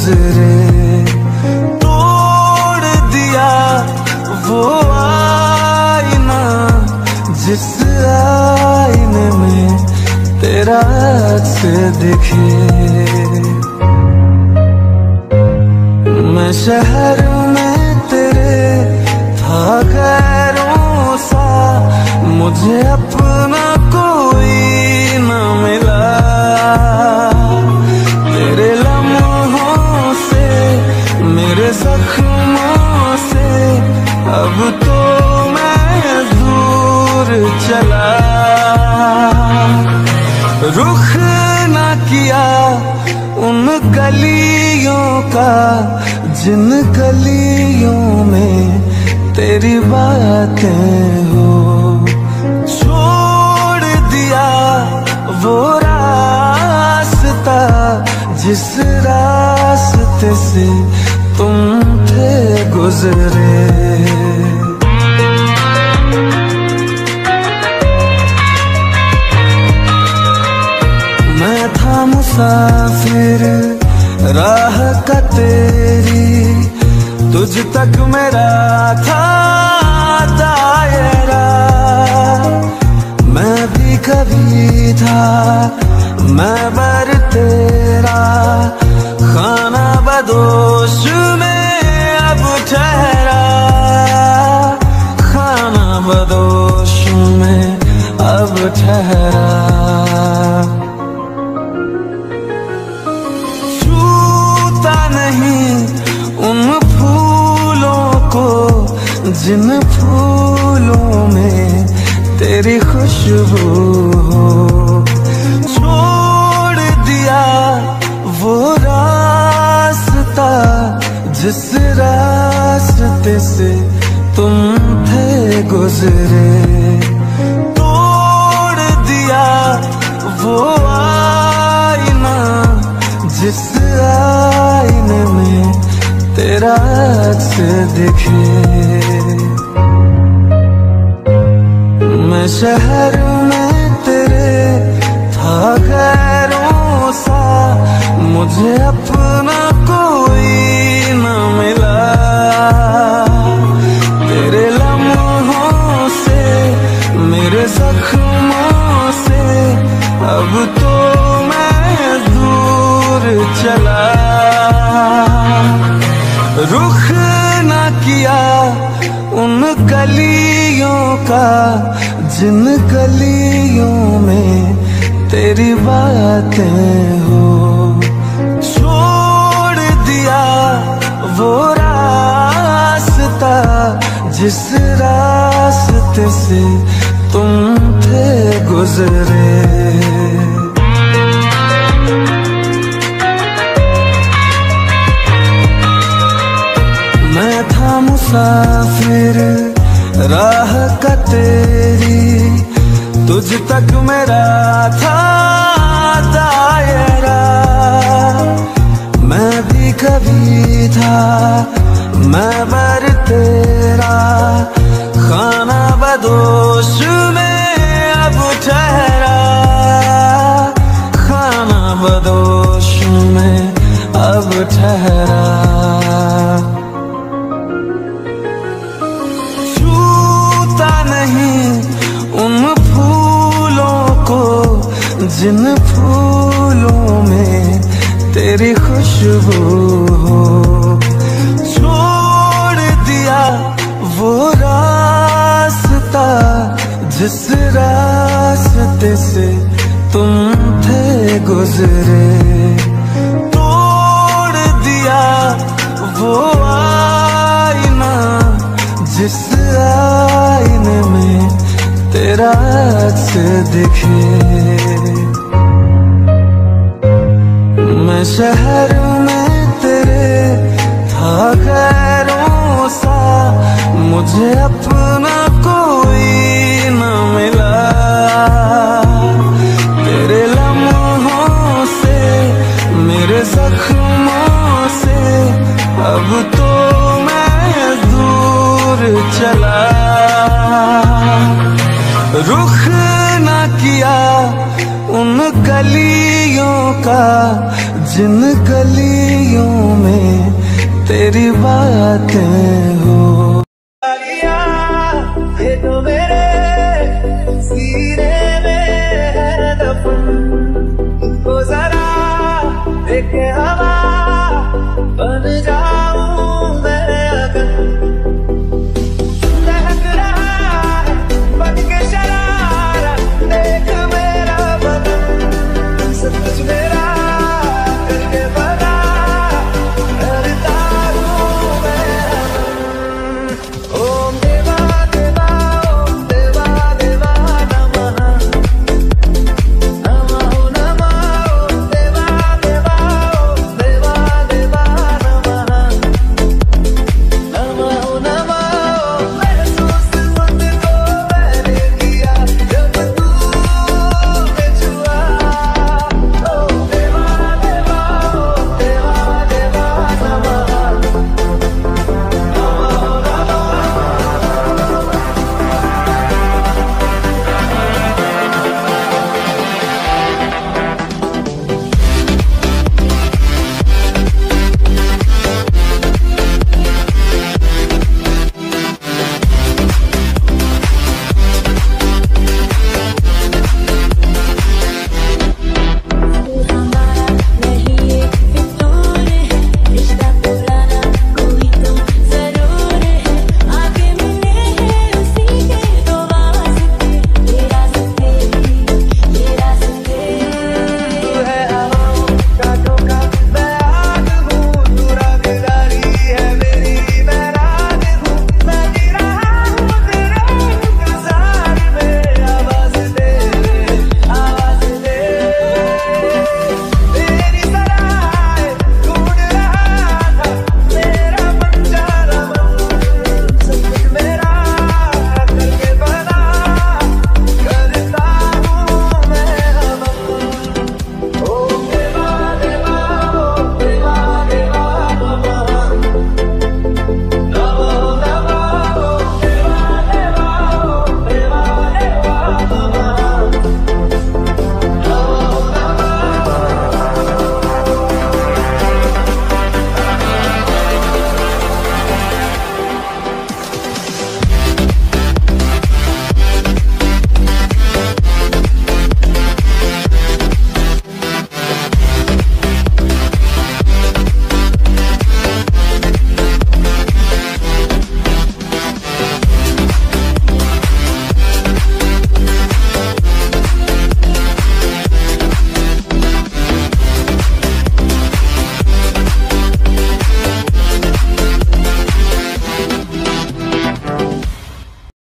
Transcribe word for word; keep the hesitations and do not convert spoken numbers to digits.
गुजरे, तोड़ दिया वो आईना जिस आईने में तेरा अक्स दिखे। मैं शहर में तेरे था गैरों सा, मुझे अपना कोई न मिला। तेरे लम्हों से, मेरे जख्मों से अब तो मैं दूर चला। रुख ना किया उन गलियों का जिन गलियों में तेरी बातें हो। छोड़ दिया वो रास्ता जिस रास्ते से तुम थे गुजरे। मैं था मुसाफिर राह का तेरी, तुझ तक मेरा था दायरा। मैं भी कभी था मैं बर तेरा, खाना बदोश में अब ठहरा। खाना बदोश में अब ठहरा। उन फूलों को जिन फूलों में तेरी खुशबू हो। छोड़ दिया वो रास्ता जिस रास्ते से तुम थे गुजरे। तोड़ दिया वो आईना जिस आईने में तेरा अक्स दिखे। मैं शहर में तेरे था गैरों सा, मुझे अपना कोई न मिला। तेरे लम्हों से, मेरे जख्मों से अब तो मैं दूर चला। रुख ना किया उन गलियों का जिन गलियों में तेरी बातें हो। छोड़ दिया वो रास्ता जिस रास्ते से तुम थे गुजरे। मैं था मुसाफिर राह का तेरी, तुझ तक मेरा था दायरा। मैं भी कभी था मैं बर तेरा, खाना बदोश में अब ठहरा। खाना बदोश में अब ठहरा। उन फूलों को जिन फूलों में तेरी खुशबू हो। छोड़ दिया वो रास्ता जिस रास्ते से तुम थे गुजरे। तोड़ दिया वो आईना जिस आईने में तेरा अक्स दिखे। मैं शहर में तेरे था गैरों सा, मुझे अपना कोई न मिला। तेरे लम्हों से, मेरे जख्मों से अब तो मैं दूर चला। रुख ना किया उन गलियों का जिन गलियों में तेरी बातें